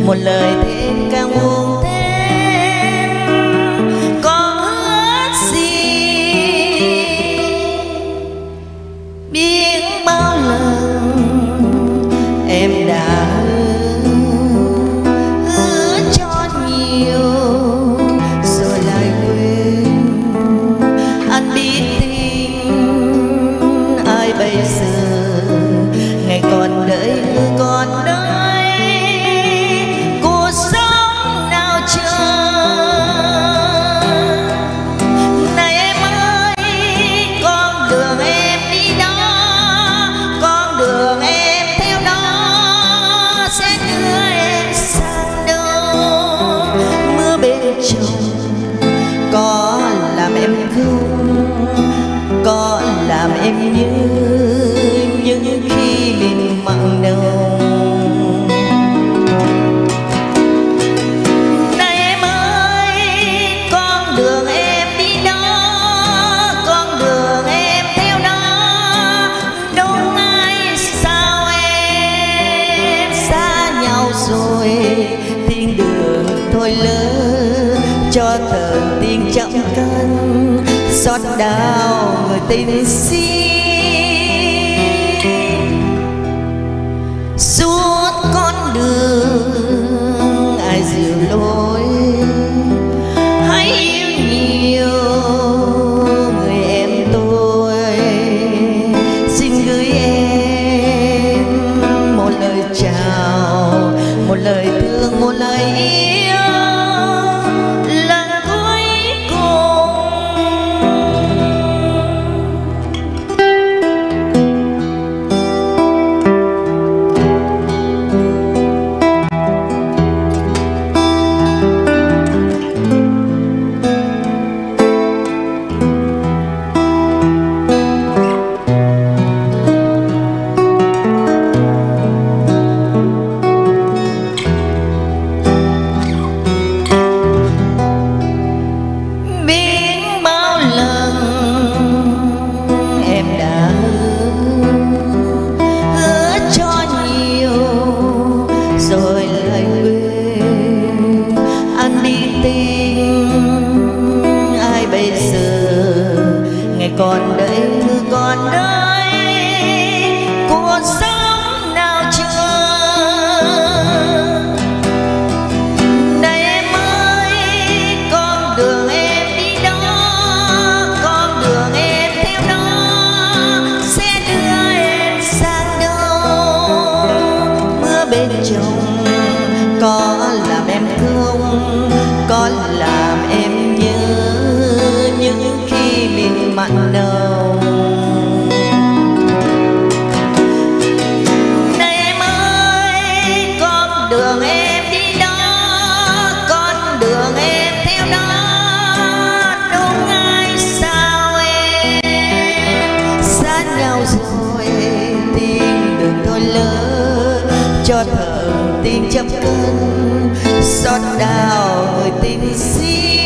một lời thêm càng buồn thêm. Có ước gì biết bao lần em đã hứa cho nhiều rồi lại quên. Anh biết tin ai bây giờ, ngày còn đợi còn đợi cuộc sống nào chờ. Này em ơi, con đường em đi đó, con đường em theo đó sẽ đưa em sang đâu. Mưa bên chồng có làm em không, có làm em nhớ những khi mình mặn nồng. Này em ơi, con đường em đi đó, con đường em theo đó, đúng ai sao em xa nhau rồi. Thiên đường thôi lỡ cho thời tiên chậm cân, xót đau người tình si. Suốt con đường ai dìu lối, hãy yêu nhiều người em tôi. Xin gửi em một lời chào, một lời thương, một lời yêu lần cuối cùng. Rồi lại quên. Anh đi tìm ai bây giờ, ngày còn đợi còn đợi cuộc sống nào chờ. Này em ơi, con đường em đi đó, con đường em theo đó sẽ đưa em sang đâu. Mưa bên chồng có làm em không, có làm em nhớ những khi mình mặn nồng. Này em ơi, con đường em đi đó, con đường em theo đó, đúng ai sao em xa nhau rồi. Tin đường thôi lỡ cho thời tiên chấp cân, xót đau người tình si.